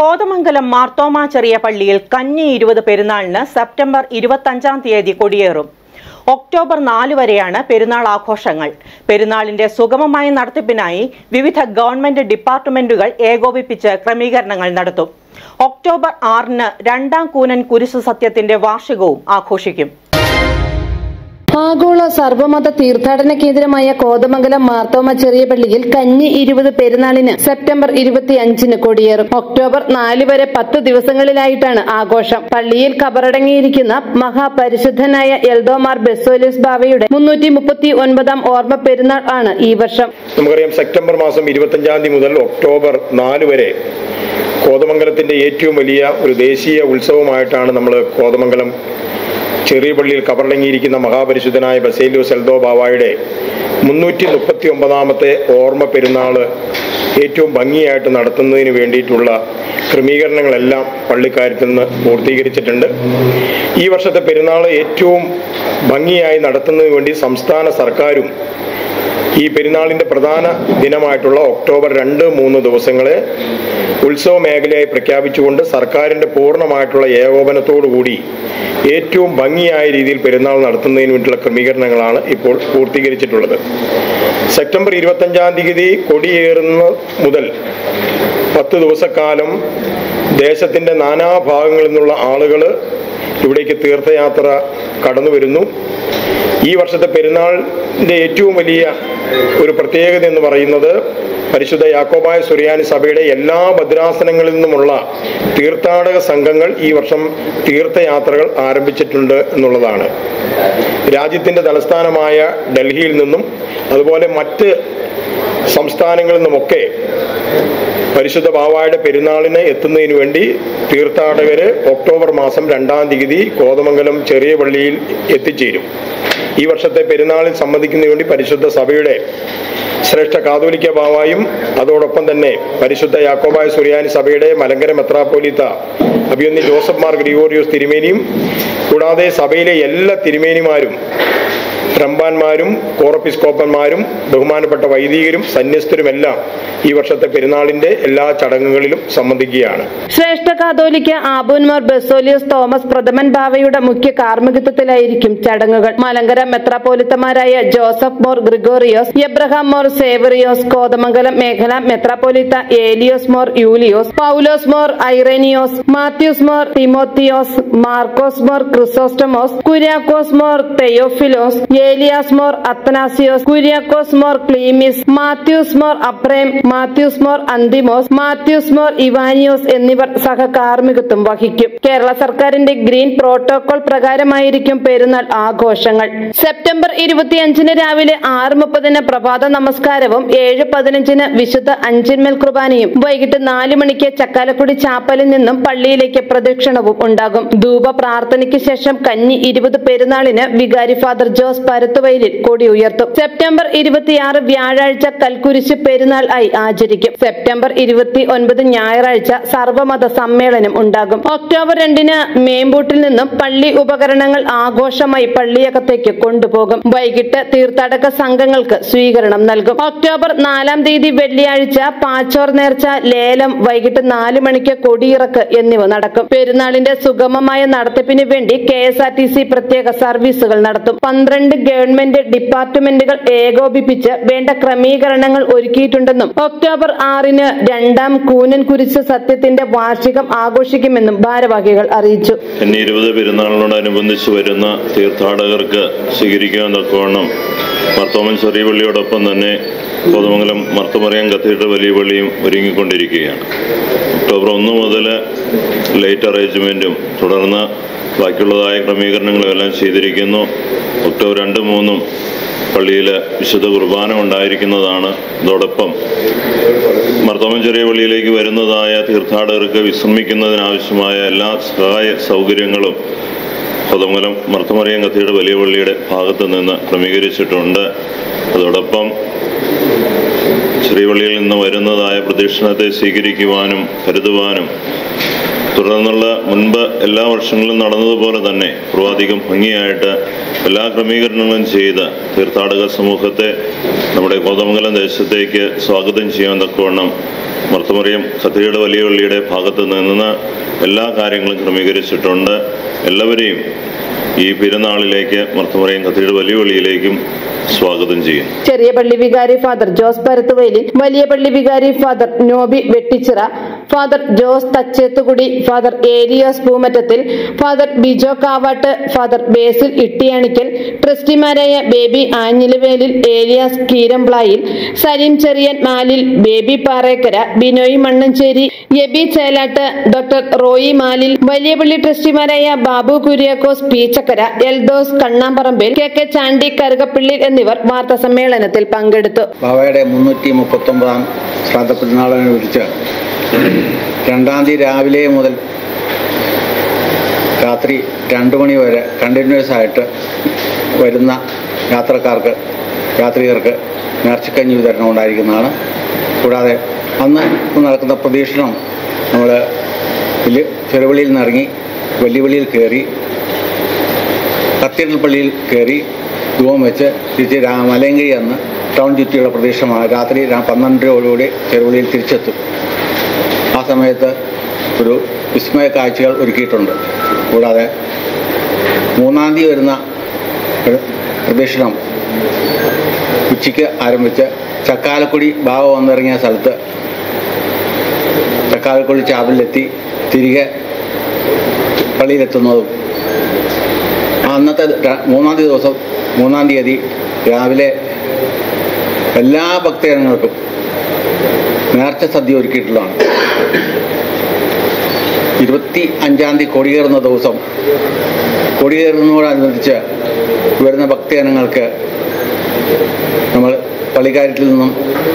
കോതമംഗലം മാർത്തോമാ ചെറിയ പള്ളിയിൽ കന്നി 20 പെരുന്നാളിന് സെപ്റ്റംബർ 25-ാം തീയതി കൊടിയേറും. ഒക്ടോബർ 4 വരെയാണ് പെരുന്നാൾ ആഘോഷങ്ങൾ. പെരുന്നാളിന്റെ സുഗമമായ നടത്തിപ്പിനായി വിവിധ ഗവൺമെന്റ് ഡിപ്പാർട്ട്മെന്റുകൾ ഏകോപിപ്പിച്ച് ക്രമീകരണങ്ങൾ നടത്തും. ഒക്ടോബർ 6-ന് രണ്ടാം കൂനൻ കുരിശ് സത്യത്തിന്റെ വാർഷികവും ആഘോഷിക്കും. ആഗോള സർവമത തീർത്ഥാടന കേന്ദ്രമായ കോതമംഗലം മാർത്തോമ ചെറിയ പള്ളിയിൽ കന്നി 20 പെരുന്നാളിന് സെപ്റ്റംബർ 25-ന് കൊടിയേറും. ഒക്ടോബർ 4 വരെ 10 ദിവസങ്ങളിലായിട്ടാണ് ആഘോഷം. പള്ളിയിൽ കബറടങ്ങിയിരിക്കുന്ന മഹാപരിശുദ്ധനായ എൽദോമാർ ബെസോലിയോസ് ബാവയുടെ 339-ാം ഓർമ്മ പെരുന്നാൾ ആണ് ഈ വർഷം. നമുക്കറിയാം, സെപ്റ്റംബർ മാസം 25-ാം തീയതി മുതൽ ഒക്ടോബർ 4 വരെ കോതമംഗലത്തിന്റെ ഏറ്റവും വലിയ ഒരു ദേശീയ ഉത്സവമായിട്ടാണ് നമ്മൾ കോതമംഗലം ചെറിയ പള്ളിയിൽ കബറടങ്ങിയിരിക്കുന്ന മഹാപരിശുദ്ധനായ ബസേലിയോസ് എൽദോ ബാവായുടെ 339-ാമത്തെ ഓർമ്മ പെരുന്നാള് ഏറ്റവും ഭംഗിയായിട്ട് നടത്തുന്നതിന് വേണ്ടിയിട്ടുള്ള ക്രമീകരണങ്ങളെല്ലാം പള്ളിക്കാര്യത്തിൽ നിന്ന് പൂർത്തീകരിച്ചിട്ടുണ്ട്. ഈ വർഷത്തെ പെരുന്നാൾ ഏറ്റവും ഭംഗിയായി നടത്തുന്നതിന് വേണ്ടി സംസ്ഥാന സർക്കാരും ഈ പെരുന്നാളിന്റെ പ്രധാന ദിനമായിട്ടുള്ള ഒക്ടോബർ 2-3 ദിവസങ്ങളെ ഉത്സവ മേഖലയായി പ്രഖ്യാപിച്ചുകൊണ്ട് സർക്കാരിന്റെ പൂർണ്ണമായിട്ടുള്ള ഏകോപനത്തോടുകൂടി ഏറ്റവും ഭംഗിയായ രീതിയിൽ പെരുന്നാൾ നടത്തുന്നതിന് വേണ്ടിയുള്ള ക്രമീകരണങ്ങളാണ് ഇപ്പോൾ പൂർത്തീകരിച്ചിട്ടുള്ളത്. സെപ്റ്റംബർ 25-ാം തീയതി കൊടിയേറുന്ന മുതൽ 10 ദിവസക്കാലം ദേശത്തിന്റെ നാനാഭാഗങ്ങളിൽ നിന്നുള്ള ആളുകൾ ഇവിടേക്ക് തീർത്ഥയാത്ര കടന്നു വരുന്നു. ഈ വർഷത്തെ പെരുന്നാളിന്റെ ഏറ്റവും വലിയ ഒരു പ്രത്യേകത എന്ന് പറയുന്നത് പരിശുദ്ധ യാക്കോബായ സുറിയാനി സഭയുടെ എല്ലാ ഭദ്രാസനങ്ങളിൽ നിന്നുമുള്ള തീർത്ഥാടക സംഘങ്ങൾ ഈ വർഷം തീർത്ഥയാത്രകൾ ആരംഭിച്ചിട്ടുണ്ട് എന്നുള്ളതാണ്. രാജ്യത്തിന്റെ തലസ്ഥാനമായ ഡൽഹിയിൽ നിന്നും അതുപോലെ മറ്റ് സംസ്ഥാനങ്ങളിൽ നിന്നുമൊക്കെ പരിശുദ്ധ ബാവായുടെ പെരുന്നാളിന് എത്തുന്നതിന് വേണ്ടി തീർത്ഥാടകര് ഒക്ടോബർ മാസം 2-ാം തീയതി കോതമംഗലം ചെറിയ പള്ളിയിൽ എത്തിച്ചേരും. ഈ വർഷത്തെ പെരുന്നാളിൽ സംബന്ധിക്കുന്നതിന് വേണ്ടി പരിശുദ്ധ സഭയുടെ ശ്രേഷ്ഠ കാതോലിക്ക ബാവായും അതോടൊപ്പം തന്നെ പരിശുദ്ധ യാക്കോബായ സുറിയാനി സഭയുടെ മലങ്കര മെത്രാപ്പോലീത്ത അഭിയന്യ ജോസഫ് മാർ ഗ്രിഗോറിയോസ് തിരുമേനിയും കൂടാതെ സഭയിലെ എല്ലാ തിരുമേനിമാരും റംബാന്മാരും കോറപ്പിസ്കോപ്പന്മാരും ബഹുമാനപ്പെട്ട വൈദികരും സന്യസ്തരുമെല്ലാം ഈ വർഷത്തെ പെരുന്നാളിന്റെ എല്ലാ ചടങ്ങുകളിലും സംബന്ധിക്കുകയാണ്. ശ്രേഷ്ഠ കാതോലിക്ക ആബൂന്മാർ ബെസോലിയോസ് തോമസ് പ്രഥമൻ ബാവയുടെ മുഖ്യ കാർമ്മികത്വത്തിലായിരിക്കും ചടങ്ങുകൾ. മലങ്കര മെത്രാപ്പോലിത്തമാരായ ജോസഫ് മോർ ഗ്രിഗോറിയോസ്, എബ്രഹാം മോർ സേവറിയോസ്, കോതമംഗലം മേഖല മെത്രാപ്പോലിത്ത ഏലിയോസ് മോർ യൂലിയോസ്, പൗലോസ് മോർ ഐറേനിയോസ്, മാത്യൂസ് മോർ തിമോത്തിയോസ്, മാർക്കോസ് മോർ ക്രിസോസ്റ്റമോസ്, കുര്യാക്കോസ് മോർ തെയോഫിലോസ്, ഏലിയാസ് മോർ അത്തനാസിയോസ്, കുര്യാക്കോസ് മോർ ക്ലീമിസ്, മാത്യൂസ് മോർ അപ്രേം, മാത്യൂസ് മോർ അന്തിമോസ്, മാത്യൂസ് മോർ ഇവാനിയോസ് എന്നിവർ സഹകാർമ്മികത്വം വഹിക്കും. കേരള സർക്കാരിന്റെ ഗ്രീൻ പ്രോട്ടോകോൾ പ്രകാരമായിരിക്കും പെരുന്നാൾ ആഘോഷങ്ങൾ. സെപ്റ്റംബർ 25-ന് രാവിലെ 6:30-ന് പ്രഭാത നമസ്കാരവും 7:15-ന് വിശുദ്ധ അഞ്ചിന്മേൽ കുർബാനയും വൈകിട്ട് 4 മണിക്ക് ചക്കാലക്കുടി ചാപ്പലിൽ നിന്നും പള്ളിയിലേക്ക് പ്രദക്ഷിണവും ഉണ്ടാകും. ധൂപ പ്രാർത്ഥനയ്ക്ക് ശേഷം കന്നി 20 പെരുന്നാളിന് വികാരി ഫാദർ ജോസ് പരുത്തുവയലിൽ കൊടി ഉയർത്തും. സെപ്റ്റംബർ 26 വ്യാഴാഴ്ച കൽക്കുരിശ് പെരുന്നാൾ ആയി ആചരിക്കും. സെപ്റ്റംബർ 29 ഞായറാഴ്ച സർവമത സമ്മേളനം ഉണ്ടാകും. ഒക്ടോബർ 2-ന് മേമ്പൂട്ടിൽ നിന്നും പള്ളി ഉപകരണങ്ങൾ ആഘോഷമായി പള്ളിയകത്തേക്ക് കൊണ്ടുപോകും. വൈകിട്ട് തീർത്ഥാടക സംഘങ്ങൾക്ക് സ്വീകരണം നൽകും. ഒക്ടോബർ 4-ാം തീയതി വെള്ളിയാഴ്ച പാച്ചോർ നേർച്ച, ലേലം, വൈകിട്ട് 4 മണിക്ക് കൊടിയിറക്ക് എന്നിവ നടക്കും. പെരുന്നാളിന്റെ സുഗമമായ നടത്തിപ്പിന് വേണ്ടി KSRTC പ്രത്യേക സർവീസുകൾ നടത്തും. 12 ഗവൺമെന്റ് ഡിപ്പാർട്ട്മെന്റുകൾ ഏകോപിപ്പിച്ച് വേണ്ട ക്രമീകരണങ്ങൾ ഒരുക്കിയിട്ടുണ്ടെന്നും ഒക്ടോബർ 6-ന് രണ്ടാം കൂനൻ കുരിശ് സത്യത്തിന്റെ വാർഷികം ആഘോഷിക്കുമെന്നും ഭാരവാഹികൾ അറിയിച്ചു. 20 പെരുന്നാളിനോടനുബന്ധിച്ച് വരുന്ന തീർത്ഥാടകർക്ക് സ്വീകരിക്കാൻ തക്കവണ്ണം മാർത്തോമൻ ചെറിയ പള്ളിയോടൊപ്പം തന്നെ കോതമംഗലം മാർത്തോമറിയം കത്തീഡ്രൽ വലിയ പള്ളിയും ഒരുങ്ങിക്കൊണ്ടിരിക്കുകയാണ്. ഒക്ടോബർ 1 മുതൽ ലൈറ്റ് അറേഞ്ച്മെന്റും തുടർന്ന് ബാക്കിയുള്ളതായ ക്രമീകരണങ്ങളും എല്ലാം ചെയ്തിരിക്കുന്നു. ഒക്ടോബർ 2-3 പള്ളിയിൽ വിശുദ്ധ കുർബാന ഉണ്ടായിരിക്കുന്നതാണ്. അതോടൊപ്പം മാർത്തോമൻ ചെറിയ പള്ളിയിലേക്ക് വരുന്നതായ തീർത്ഥാടകർക്ക് വിശ്രമിക്കുന്നതിനാവശ്യമായ എല്ലാ സഹായ സൗകര്യങ്ങളും കോതമംഗലം മാർത്തോമറിയം കത്തീഡ്രൽ വലിയ പള്ളിയുടെ ഭാഗത്തു നിന്ന് ക്രമീകരിച്ചിട്ടുണ്ട്. അതോടൊപ്പം ചെറിയ പള്ളിയിൽ നിന്ന് വരുന്നതായ പ്രദക്ഷിണത്തെ സ്വീകരിക്കുവാനും കരുതുവാനും തുടർന്നുള്ള മുൻപ് എല്ലാ വർഷങ്ങളിലും നടന്നതുപോലെ തന്നെ പൂർവാധികം ഭംഗിയായിട്ട് എല്ലാ ക്രമീകരണങ്ങളും ചെയ്ത് തീർത്ഥാടക സമൂഹത്തെ നമ്മുടെ കോതമംഗലം ദേശത്തേക്ക് സ്വാഗതം ചെയ്യാൻ തക്കവണ്ണം മർത്തമറിയം കത്തീഡ്രൽ വലിയ പള്ളിയുടെ ഭാഗത്ത് നിന്ന് എല്ലാ കാര്യങ്ങളും ക്രമീകരിച്ചിട്ടുണ്ട്. എല്ലാവരെയും ഈ പെരുന്നാളിലേക്ക് മർത്തമറിയം കത്തീഡ്രൽ വലിയ പള്ളിയിലേക്കും സ്വാഗതം ചെയ്യും. ചെറിയ പള്ളി വികാരി ഫാദർ ജോസ് പരത്തുവയലിൽ, വലിയ പള്ളി വികാരി father Nobi Vettichira, father Jose Thachethukudy, father Elias Poomattathil, father Bijo Kavattu, father Basil Ittiyanikkal, ട്രസ്റ്റിമാരായ ബേബി ആഞ്ഞിലുവേലിൽ, ഏലിയാസ് കീരംപ്ലായിൽ, സലീം ചെറിയൻ മാലിൽ, ബേബി പാറേക്കര, ബിനോയ് മണ്ണഞ്ചേരി, എബി ചേലാട്ട്, ഡോക്ടർ റോയി മാലിൽ, വലിയ പള്ളി ട്രസ്റ്റിമാരായ ബാബു കുര്യാക്കോസ് പീച്ചക്കര, എൽദോസ് കണ്ണാമ്പറമ്പിൽ, കെ ചാണ്ടി കറുകപ്പള്ളി എന്നിവർ വാർത്താ സമ്മേളനത്തിൽ പങ്കെടുത്തു. ബാവയുടെ 339 ശ്രാദ്ധ പെരുന്നാളനുസരിച്ച് 2-ാം തീയതി രാവിലെ മുതൽ രാത്രി 2 മണി വരെ കണ്ടിന്യൂസ് ആയിട്ട് വരുന്ന യാത്രികർക്ക് നേർച്ചക്കഞ്ഞി വിതരണം ഉണ്ടായിരിക്കുന്നതാണ്. കൂടാതെ അന്ന് നടക്കുന്ന പ്രദക്ഷിണം നമ്മൾ ചെറുപള്ളിയിൽ നിന്നിറങ്ങി വലിയ പള്ളിയിൽ കയറി കത്തീഡ്രൽ പള്ളിയിൽ കയറി ധൂപം വെച്ച് തിരിച്ച് മലയങ്കിഴി അന്ന് ടൗൺ ചുറ്റിയുള്ള പ്രദേശമാണ്. രാത്രി 12:00 ചെറുപള്ളിയിൽ തിരിച്ചെത്തും. ആ സമയത്ത് ഒരു വിസ്മയ കാഴ്ചകൾ ഒരുക്കിയിട്ടുണ്ട്. കൂടാതെ 3-ാം തീയതി വരുന്ന പ്രദക്ഷിണം ഉച്ചയ്ക്ക് ആരംഭിച്ച് ചക്കാലക്കുടി ബാവ വന്നിറങ്ങിയ സ്ഥലത്ത് ചക്കാലക്കുടി ചാപ്പലിലെത്തി തിരികെ പള്ളിയിലെത്തുന്നതും അന്നത്തെ 3-ാം തീയതി രാവിലെ എല്ലാ ഭക്തജനങ്ങൾക്കും നേർച്ച സദ്യ ഒരുക്കിയിട്ടുള്ളതാണ്. 25-ാം തീയതി കൊടിയേറുന്ന ദിവസം കൊടിയേറുന്നതോടനുബന്ധിച്ച് വരുന്ന ഭക്തജനങ്ങൾക്ക് നമ്മൾ പള്ളിക്കാര്യത്തിൽ നിന്നും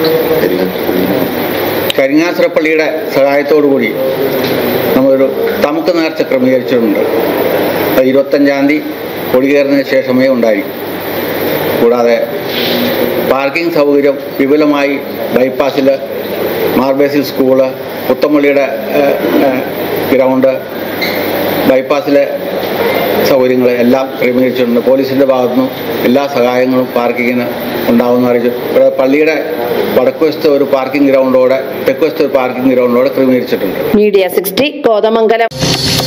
കരിങ്ങാശ്ര പള്ളിയുടെ സഹായത്തോടു കൂടി നമ്മളൊരു തമുക്ക് നേർച്ച ക്രമീകരിച്ചിട്ടുണ്ട്. അത് 25-ാം തീയതി കൊടിയേറുന്നതിന് ശേഷമേ ഉണ്ടായിരിക്കും. കൂടാതെ പാർക്കിംഗ് സൗകര്യം വിപുലമായി ബൈപ്പാസിൽ മാർബേസിൽ സ്കൂള്, പുത്തമ്പള്ളിയുടെ ഗ്രൗണ്ട്, ബൈപ്പാസിലെ സൗകര്യങ്ങൾ എല്ലാം ക്രമീകരിച്ചിട്ടുണ്ട്. പോലീസിൻ്റെ ഭാഗത്തുനിന്നും എല്ലാ സഹായങ്ങളും പാർക്കിങ്ങിന് ഉണ്ടാവുമെന്ന് അറിയിച്ചു. ഇവിടെ പള്ളിയുടെ വടക്കുവശത്ത് ഒരു പാർക്കിംഗ് ഗ്രൗണ്ടോടെ തെക്കുവശത്ത് ഒരു പാർക്കിംഗ് ഗ്രൗണ്ടോടെ ക്രമീകരിച്ചിട്ടുണ്ട്. മീഡിയ 60 കോതമംഗലം.